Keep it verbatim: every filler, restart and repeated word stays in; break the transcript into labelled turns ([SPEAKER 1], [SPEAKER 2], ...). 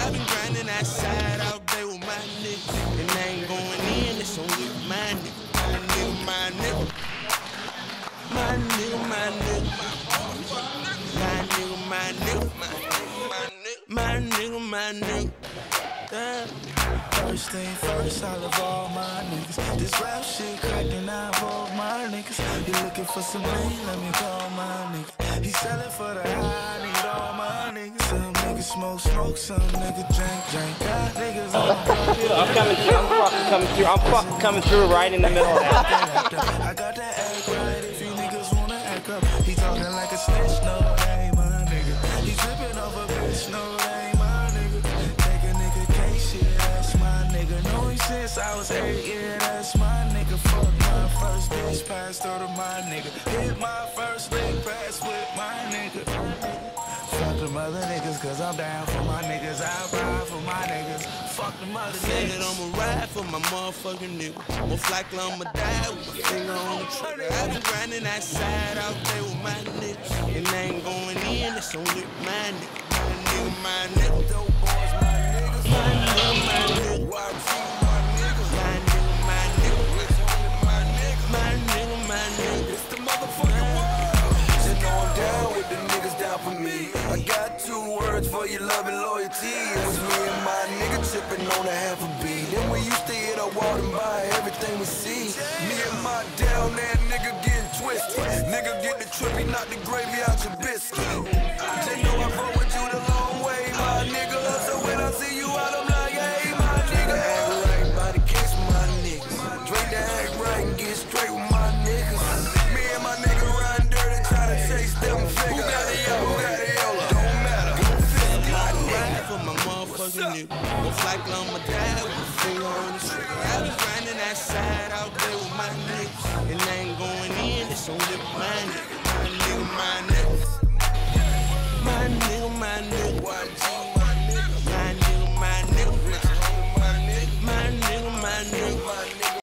[SPEAKER 1] I've been grinding that side out there with my niggas. And I ain't going in, it's only with my nigga. My nigga, my nigga. My nigga, my nigga. My nigga, my nigga. My nigga, my nigga. Damn.
[SPEAKER 2] First thing first, I love all my niggas. This rap shit cracking out for my niggas. You looking for some lean, let me call my niggas. He sellin' for the high, I need all my niggas. Some niggas smoke, smoke, some niggas drink, drink. Got niggas on the
[SPEAKER 3] I'm coming through, I'm fucking coming through, I'm fucking coming through right in the middle of that.
[SPEAKER 2] I got that act right if you niggas wanna act up. He talking like a snitch, no, that ain't my nigga. He tripping off a bitch, no, that ain't my nigga. Take a nigga can't shit, that's my nigga. Know him since I was eight, yeah, that's my nigga. Fuck my first bitch, passed through to my nigga. Hit my first lick, pass with my nigga. Fuck them other niggas, cause I'm down for my niggas. I ride for my niggas. Fuck them other niggas.
[SPEAKER 1] I'ma ride for my motherfucking nigga. Most likely I'ma die with my finger on the trigger. I've been grinding that side out there with my niggas. And I ain't going in, it's only my nigga. My nigga, my nigga. Dope boys, my niggas. My nigga, my nigga. Y G, my nigga. My nigga, my nigga. It's only my nigga. My nigga, my nigga. It's the motherfucking world. You know I'm down with the niggas down for me. I got two words for your love and loyalty. It was me and my nigga tripping on a half a beat. Then we used to hit a wall and buy everything we see. Me and my down there nigga getting twisted. Nigga get the trippy, knock the gravy out your biscuit. Just know I rode with you the long way, my nigga. So when I see you out, I'm like, hey, my nigga. Act right by the case with my niggas. Drink the act right and get straight with my niggas. Me and my nigga riding dirty, trying to chase them figures. Who got it, yo? Who got it, yo? Don't matter. I ride for my motherfucking nigga. Most likely I'ma die with a finger on the trigger. I been grinding that side out there with my niggas. And I ain't going in, it's only my nigga.